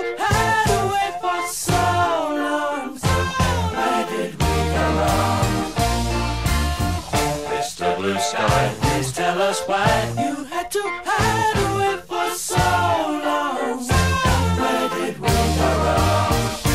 hide away for so long? Where did we go wrong? Mr. Blue Sky, please tell us why you had to hide away for so long. Where did we go wrong?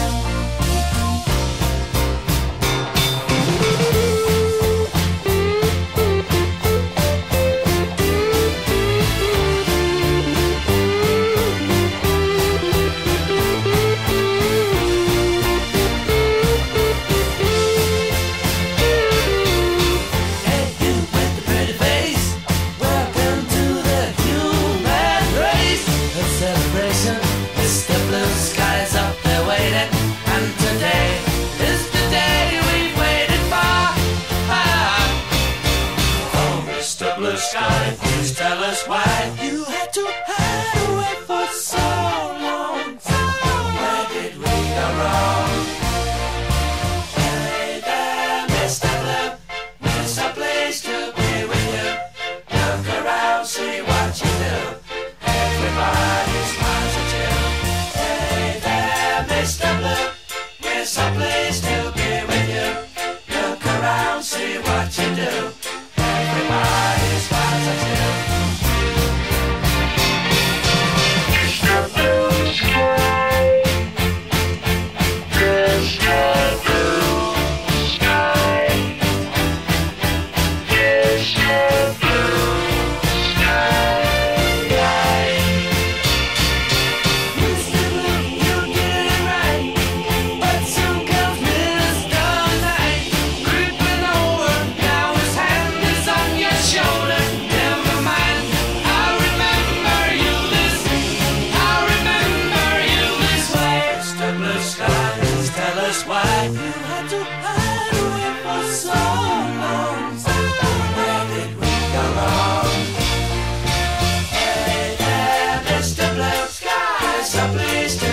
Mr. Blue Sky's up there waiting, and today is the day we've waited for. Oh, Mr. Blue Sky, please tell us why you had to hide away for so long. Where did we go wrong? Hey there, Mr. Blue, it's a place to be with you. Look around, see what you do. Everybody smiles at you. Hey there, Mr. Blue, we're so pleased to be with you. Look around, see what you do. Everybody smiles at you. Mr. Blue Sky, Mr. Blue Sky, Mr. Blue Sky. Why you had to hide away for so long? Where did we go wrong? Hey there, Mr. Blue Sky, so pleased to